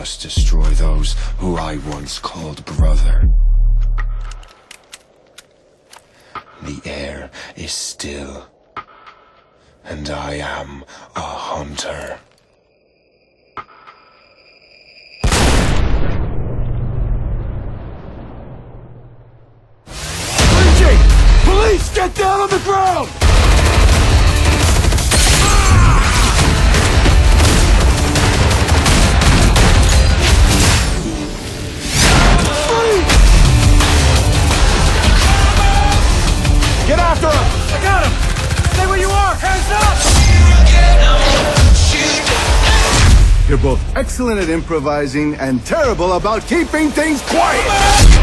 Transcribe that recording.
must destroy those who I once called brother. The air is still, and I am a hunter. Police, get down on the ground! Get after him! I got him! Stay where you are! Hands up! You're both excellent at improvising and terrible about keeping things quiet!